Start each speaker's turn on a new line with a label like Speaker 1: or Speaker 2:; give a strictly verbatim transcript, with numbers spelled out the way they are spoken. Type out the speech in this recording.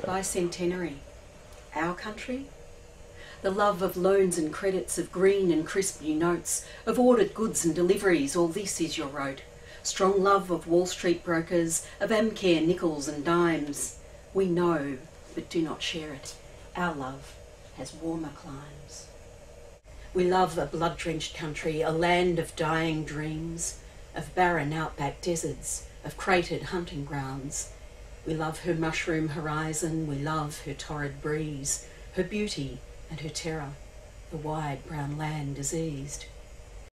Speaker 1: Bicentenary, our country? The love of loans and credits, of green and crisp new notes, of ordered goods and deliveries, all this is your road. Strong love of Wall Street brokers, of Amcare nickels and dimes. We know, but do not share it. Our love has warmer climes. We love a blood-drenched country, a land of dying dreams, of barren outback deserts, of cratered hunting grounds. We love her mushroom horizon, we love her torrid breeze, her beauty and her terror, the wide brown land diseased.